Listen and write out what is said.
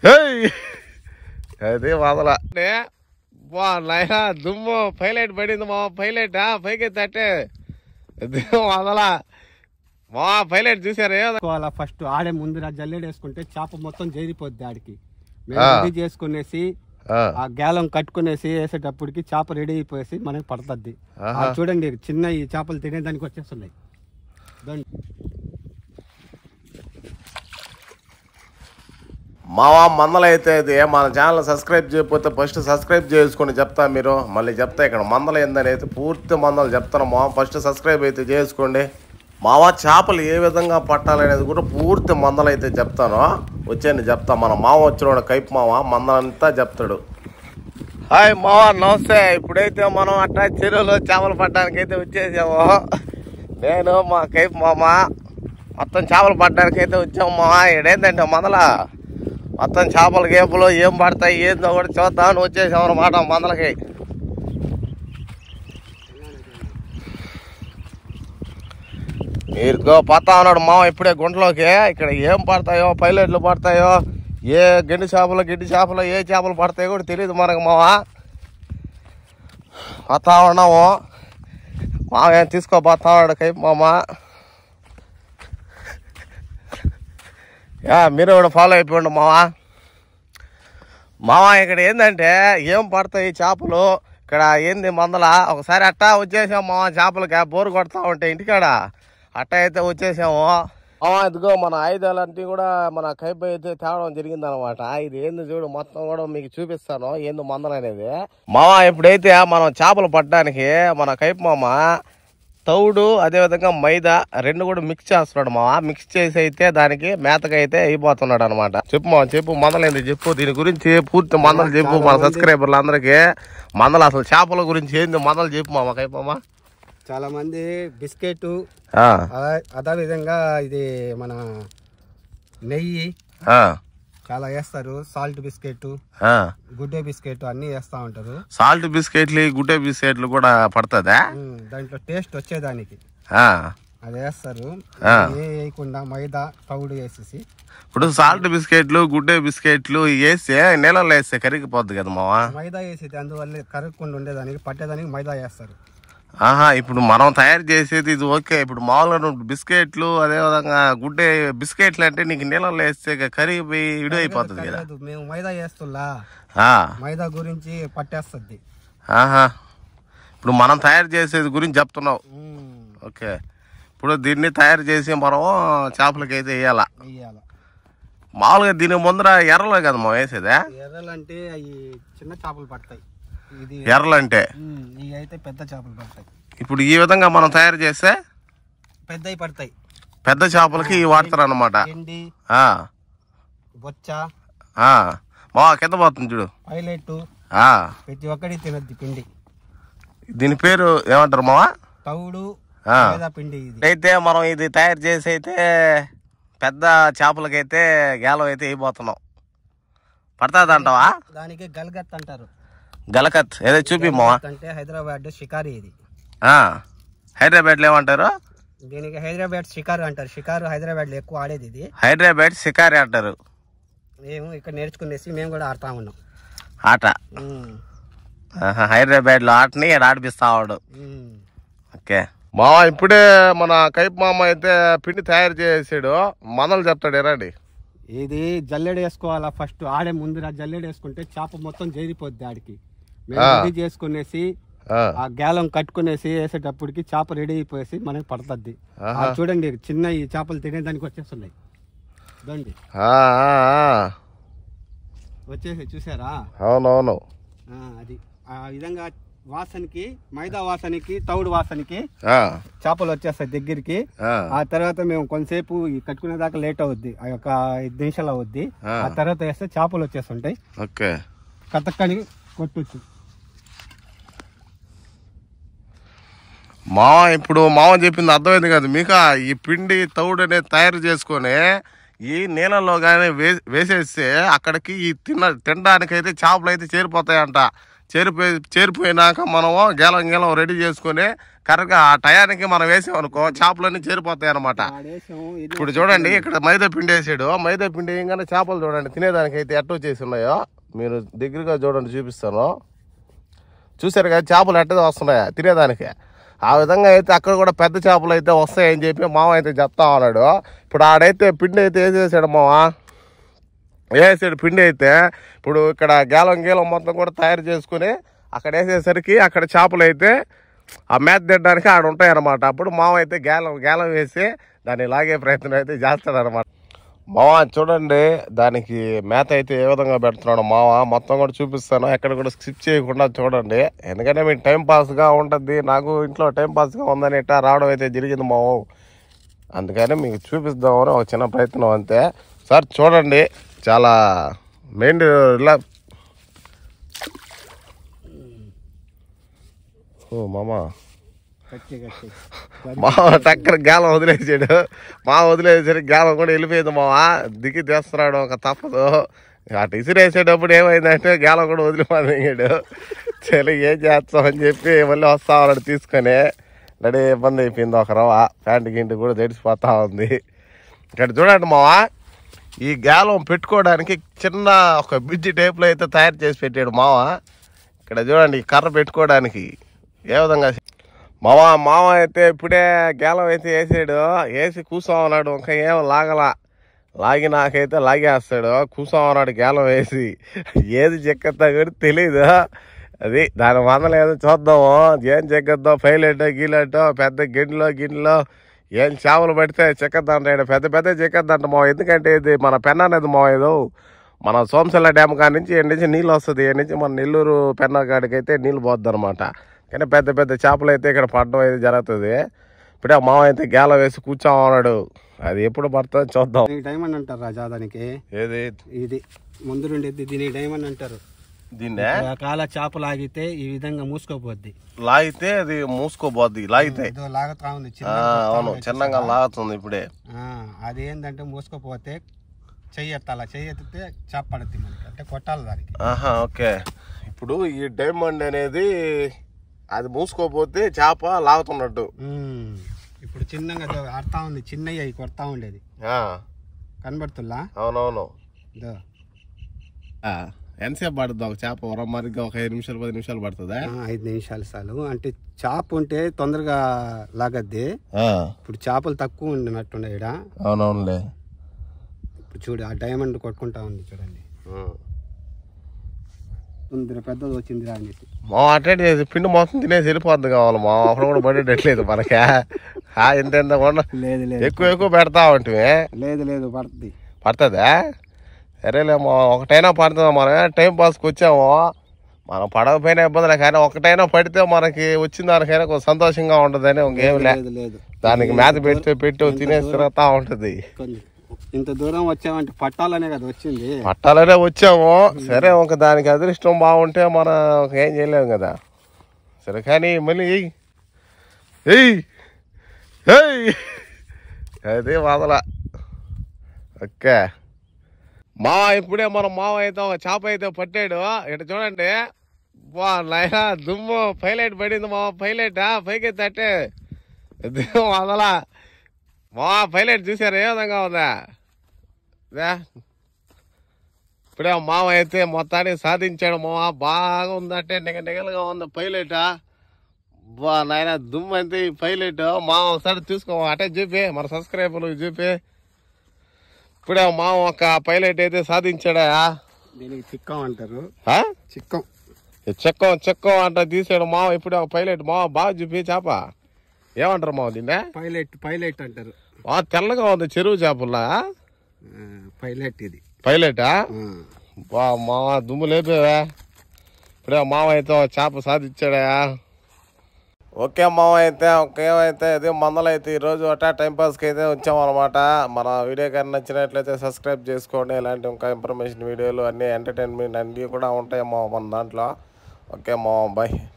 అది వదల నాయన దుమ్ము పైలైట్ పడింది మా పైలైట్ పైకి తట్టే వదల మా పైలైట్ చూసారా ఫస్ట్ ఆడే ముందు జల్లెడ వేసుకుంటే చేప మొత్తం చేరిపోద్ది ఆడికి రెడీ చేసుకునేసి ఆ గ్యాలం కట్టుకునేసి వేసేటప్పటికి చేప రెడీ అయిపోయేసి మనకి పడుతుంది. చూడండి చిన్న ఈ చేపలు తినేదానికి వచ్చేస్తున్నాయి. మావా మందలైతే ఇది మన ఛానల్ సబ్స్క్రైబ్ చేయకపోతే ఫస్ట్ సబ్స్క్రైబ్ చేసుకుని చెప్తా. మీరు మళ్ళీ చెప్తా ఇక్కడ మందలు ఏందని అయితే పూర్తి మందలు చెప్తాను. మావా ఫస్ట్ సబ్స్క్రైబ్ అయితే చేసుకోండి. మావా చేపలు ఏ విధంగా పట్టాలనేది కూడా పూర్తి మందలు అయితే చెప్తాను. వచ్చేయండి చెప్తా. మన మావ వచ్చిన కైపు మావ మందలంతా చెప్తాడు. హాయ్ మావా నమస్తే. ఇప్పుడైతే మనం అట్టా చెరువులో చేపలు పట్టడానికి అయితే వచ్చేసాము. నేను మా కైపు మామ మొత్తం చేపలు పట్టడానికి అయితే వచ్చాము. మావా ఇక్కడేంటంటే మందల మొత్తం చేపల గేపులు ఏం పడతాయి ఏందో కూడా చూద్దామని వచ్చేసాం అన్నమాట మందలకి. మీరు పోతా ఉన్నాడు మామ ఇప్పుడే గుంటలోకి. ఇక్కడ ఏం పడతాయో పైలెట్లు పడతాయో ఏ గిడ్డి చేపలు ఏ చేపలు పడతాయో కూడా తెలియదు మనకు. మామ పోతా ఉన్నాము. మామ ఏం తీసుకోపోతా ఉన్నాడు కైపు మామ. మీరు కూడా ఫాలో అయిపోండి మావా. ఇక్కడ ఏంటంటే ఏం పడతాయి చేపలు ఇక్కడ ఏంది మందల. ఒకసారి అట్టా వచ్చేసాము మావా చేపలకి బోరు కొడతా ఉంటే ఇంటికాడ అట్టా అయితే వచ్చేసాము. ఇదిగో మన ఆయుధాలన్నీ కూడా మన కైపు అయితే తేవడం జరిగింది అనమాట. ఇది ఏంది చూడు మొత్తం కూడా మీకు చూపిస్తాను ఏంది మందలు అనేది. మావా ఇప్పుడైతే మనం చేపలు పట్టడానికి మన కైపు మామ తౌడు అదేవిధంగా మైదా రెండు కూడా మిక్స్ చేస్తున్నాడు మావా. మిక్స్ చేసి అయితే దానికి మేతగా అయితే అయిపోతున్నాడు అనమాట. చెప్పు మావా చెప్పు మందలేంది చెప్పు. దీని గురించి పూర్తి మందలు చెప్పు మన సబ్స్క్రైబర్లు అందరికి. మందలు అసలు చేపల గురించి ఏంది మందలు చెప్పు మామ కైపమ్మ. చాలా మంది బిస్కెట్ అదే విధంగా ఇది మన నెయ్యి చాలా వేస్తారు. సాల్ట్ బిస్కెట్ గుడ్డే బిస్కెట్ అన్ని వేస్తా ఉంటారు. సాల్ట్ బిస్కెట్లు గుడ్డే బిస్కెట్లు కూడా పడుతుందా దాంట్లో టేస్ట్ వచ్చేదానికి అది వేస్తారు. వేయకుండా మైదా తౌడు వేసేసి ఇప్పుడు సాల్ట్ బిస్కెట్లు గుడ్డే బిస్కెట్లు వేస్తే నీళ్ళలో వేస్తే కరిగిపోద్ది కదా మావా. మైదా వేసేది అందువల్ల కరగకుండా ఉండేదానికి పట్టేదానికి మైదా వేస్తారు. ఇప్పుడు మనం తయారు చేసేది ఇది ఓకే. ఇప్పుడు మామూలుగా బిస్కెట్లు అదేవిధంగా గుడ్డే బిస్కెట్లు అంటే నీకు నీళ్ళలో వేస్తే కరిగిపోయి విడిపోతుంది కదా. మేము మైదా వేస్తున్నా మైదా గురించి పట్టేస్తుంది. ఇప్పుడు మనం తయారు చేసేది గురించి చెప్తున్నావు. ఓకే ఇప్పుడు దీన్ని తయారు చేసి మనం చేపలకి అయితే వేయాలా. మామూలుగా దీని ముందర ఎర్రలు కదా మనం వేసేదా. ఎర్రలంటే అవి చిన్న చేపలు పడతాయి. ఎర్రలంటే ఇవి అయితే పెద్ద చేపలు పడతాయి. ఇప్పుడు ఈ విధంగా మనం తయారు చేస్తే పెద్దవి పడతాయి. పెద్ద చేపలకి వాడతారు అన్నమాట. బొచ్చ మా కింద పోతుంది చూడు పైలెట్ ప్రతి ఒక్కటి తినద్ది పిండి. దీని పేరు ఏమంటారు మావా. తౌడు పిండి. అయితే మనం ఇది తయారు చేసి అయితే పెద్ద చేపలకైతే గేలం అయితే అయిపోతున్నాం. పడుతుంది అంటావా. దానికి గల్గత్ అంటారు. గలకత్ ఏదో చూపి మావా. అంటే హైదరాబాద్ షికారి ఇది. హైదరాబాద్ లో ఏమంటారు దీనికి? హైదరాబాద్ షికారు అంటారు. షికారు హైదరాబాద్ లో ఎక్కువ ఆడేది ఇది. హైదరాబాద్ షికారి అంటారు. మేము ఇక్కడ నేర్చుకునేసి మేము కూడా ఆడుతా ఉన్నాం ఆట. హైదరాబాద్ లో ఆటని ఇక్కడ ఆడిపిస్తావాడు. ఓకే మామ ఇప్పుడే మన కైపు మామ అయితే పిండి తయారు చేసాడు. మందలు చెప్తాడు ఎరండి. ఇది జల్లెడ వేసుకోవాలా. ఫస్ట్ ఆడే ముందు జల్లెడ వేసుకుంటే చేప మొత్తం చేరిపోద్ది ఆడికి. రెడీ చేసుకునేసి ఆ గ్యాలం కట్టుకునేసి వేసేటప్పటికి చేప రెడీ అయిపోయేసి మనకి పడుతుంది. చూడండి చిన్న ఈ చేపలు తినేదానికి వచ్చేస్తున్నాయి. వచ్చేసి చూసారా. అవునవును అది ఆ విధంగా వాసనకి మైదా వాసనకి తౌడు వాసనకి చేపలు వచ్చేస్తాయి దగ్గరికి. ఆ తర్వాత మేము కొంతసేపు కట్టుకునే దాకా లేట్ అవుద్ది. ఆ యొక్క 5 నిమిషాలు అవుద్ది. ఆ తర్వాత వేస్తే చేపలు వచ్చేస్తుంటాయి. కతక్కని కొట్టచ్చు. ఇప్పుడు మామ చెప్పింది అర్థమైంది కదా మీకు. ఈ పిండి తౌడు అనేది తయారు చేసుకొని ఈ నీళ్ళలో కానీ వేసేస్తే అక్కడికి ఈ తినడానికైతే చేపలు అయితే చేరిపోతాయంట. చేరిపోయినాక మనము గేలం రెడీ చేసుకొని కరెక్ట్గా ఆ టయానికి మనం వేసామనుకో చేపలన్నీ చేరిపోతాయి అనమాట. ఇప్పుడు చూడండి ఇక్కడ మైదా పిండి వేసాడు. మైదా పిండి వేయగానే చేపలు చూడండి తినేదానికి అయితే ఎట్ట వచ్చేసి ఉన్నాయో మీరు దగ్గరగా చూడండి చూపిస్తాను. చూసారు కదా చేపలు ఎట్ట వస్తున్నాయా తినేదానికి. ఆ విధంగా అయితే అక్కడ కూడా పెద్ద చేపలు అయితే వస్తాయని చెప్పి మామ అయితే చెప్తా ఉన్నాడు. ఇప్పుడు ఆడైతే పిండి అయితే వేసేసాడు మామ. వేసాడు పిండి అయితే ఇప్పుడు ఇక్కడ గేలం మొత్తం కూడా తయారు చేసుకుని అక్కడ వేసేసరికి అక్కడ చేపలు అయితే ఆ మేత తినడానికి ఆడ ఉంటాయి అన్నమాట. అప్పుడు మామ అయితే గేలం వేసి దాన్ని లాగే ప్రయత్నం అయితే చేస్తాడు అనమాట. మావ చూడండి దానికి మేత అయితే ఏ విధంగా పెడుతున్నాడు మావ మొత్తం కూడా చూపిస్తాను. ఎక్కడ కూడా స్కిప్ చేయకుండా చూడండి. ఎందుకంటే మీకు టైం పాస్గా ఉంటుంది. నాకు ఇంట్లో టైం పాస్గా ఉందని ఇట్టా రావడం అయితే జరిగింది మావ. అందుకని మీకు చూపిద్దామని ఒక చిన్న ప్రయత్నం అంతే. సార్ చూడండి చాలా మెయిన్ ఇలా మామ టక్కన గేలం వదిలేసాడు. వదిలేసరికి గేలం కూడా వెళ్ళిపోయింది మామ. దిగి తెస్తున్నాడు ఒక తప్పదు. అటు ఇసిరేసేటప్పుడు ఏమైందంటే గేలం కూడా వదిలిపోయాడు. చలి ఏం చేస్తాం అని చెప్పి మళ్ళీ వస్తా ఉన్నాడు తీసుకొని. రెడీ ఇబ్బంది అయిపోయింది. ఒక రవ ప్యాంటు గింటి కూడా తడిసిపోతా ఉంది. ఇక్కడ చూడండి మావ ఈ గేలం పెట్టుకోవడానికి చిన్న ఒక బ్రిడ్జి టైప్లో అయితే తయారు చేసి పెట్టాడు మావ. ఇక్కడ చూడండి కర్ర పెట్టుకోవడానికి ఏ విధంగా మావ అయితే ఇప్పుడే గేలం అయితే వేసాడు. వేసి కూర్చోమన్నాడు. ఇంకా ఏం నాకైతే లాగేస్తాడు. కూర్చోమన్నాడు గేలం వేసి. ఏది చెక్కద్దా కూడా తెలీదు. అది దాని వందలేదు చూద్దాము. ఏం చెక్కద్దాం పైలెట్టో గీలెట్టో పెద్ద గిన్నెలో ఏం చేపలు పడితే చెక్కద్దంటాడు. పెద్ద చెక్కద్దంట మావ. ఎందుకంటే ఇది మన పెన్నా అనేది మావ. ఏదో మన సోమశల్ల డ్యామ్ కాడి నుంచి నీళ్ళు వస్తుంది. నుంచి మన నెల్లూరు పెన్నా కాడికి అయితే నీళ్ళు పోద్ది అనమాట. కానీ పెద్ద చేపలు అయితే ఇక్కడ పడడం అయితే జరుగుతుంది. ఇప్పుడే మావ అయితే గేలం వేసి కూర్చోమన్నాడు. అది ఎప్పుడు పడుతుంది చూద్దాం. డైమండ్ అంటారు రాజా దానికి. ఏది ఇది ముందు ఉండేది దీని డైమండ్ అంటారు. దీన్నే కాల చేప లాగితే ఈ విధంగా మూసుకోపోద్ది. లాగితే అది మూసుకోపోద్ది. లాగితే లాగుతా ఉంది. అవును చిన్నగా లాగుతుంది. ఇప్పుడే అది ఏంటంటే మూసుకోపోతే చెయ్యెత్తాలా. చెయ్యెత్తితే చేప పడుతుంది మనకి. అంటే కొట్టాలి దానికి. ఓకే. ఇప్పుడు ఈ డైమండ్ అనేది అది మూసుకోపోతే చేప లాగుతున్నట్టు. ఇప్పుడు చిన్నగా ఆడుతా ఉంది. చిన్నయ్య కొడతా ఉండేది కనబడుతుందా? అవునవును. ఎంతసేపు పడుతుంది ఒక చేప మరిగా? ఒక 5 నిమిషాలు 10 నిమిషాలు పడుతుందా? 5 నిమిషాలు చాలు. అంటే చేప ఉంటే తొందరగా లాగద్ది. ఇప్పుడు చేపలు తక్కువ ఉండినట్టుండే ఈడ. అవునవునులే. ఇప్పుడు చూడు ఆ డైమండ్ కొట్టుకుంటా ఉంది చూడండి. పెద్దది వచ్చింది అనేసి అటెండ్ చేసి పిండి మొత్తం తినేసి వెళ్ళిపోద్ది కావాలి మా. అక్కడ కూడా పడేటట్లేదు మనకి. ఎంత లేదు ఎక్కువ పెడతా ఉంటే లేదు పడుతుందా? సరేలేమో ఒకటైనా పడుతుందా? మనం టైం పాస్కి వచ్చాము. మనం పడకపోయినా ఇబ్బంది. కానీ ఒకటైనా పడితే మనకి వచ్చిన దానికైనా కొంచెం సంతోషంగా ఉంటుందని ఇంకేం లేదు. దానికి మేత పెట్టి తినేసి తిరుగుతా ఉంటుంది. ఇంత దూరం వచ్చామంటే పట్టాలనే కదా వచ్చింది. పట్టాలనే వచ్చాము. సరే ఒక దానికి అదృష్టం బాగుంటే మనం ఏం చేయలేము కదా. సరే కానీ మళ్ళీ అదే వదల. ఓకే ఇప్పుడే మన మావ అయితే ఒక చేప అయితే పట్టాడు. ఇటు చూడండి నాయన దుమ్ము పైలైట్ పడింది మావ. పైకి తట్టే వదల పైలైట్ చూసారు ఏ విధంగా ఉందా? ఇప్పుడే మావ అయితే మొత్తాన్ని సాధించాడు మావ. బాగా ఉందంటే నిగలుగా ఉంది పైలైట్. నాయన దుమ్ము అయితే ఈ పైలైట్ మావ ఒకసారి చూసుకో. అటే చూపి మన సబ్స్క్రైబర్లకు చూపి. ఇప్పుడే మావ ఒక పైలైట్ అయితే సాధించాడా. దీనికి చిక్కం అంటారు. చెక్కం అంట తీసాడు మావ. ఇప్పుడే ఒక పైలైట్ మావ. బాగా చూపి చేప ఏమంటారు మావ దీన్ని? పైలైట్ అంటారు. తెల్లగా ఉంది చెరువు చేపల్లా. పైలైటా? మావ దుమ్ము లేపేవా. ఇప్పుడే మావ అయితే చేప సాధించాడా. ఓకే మావ అయితే అదే మందలైతే ఈరోజు అట్టా టైంపాస్కి అయితే వచ్చామన్నమాట. మన వీడియో కానీ నచ్చినట్లయితే సబ్స్క్రైబ్ చేసుకోండి. ఇలాంటి ఇంకా ఇన్ఫర్మేషన్ వీడియోలు అన్నీ ఎంటర్టైన్మెంట్ అన్నీ కూడా ఉంటాయి మావ మన దాంట్లో. ఓకే మావ బాయ్.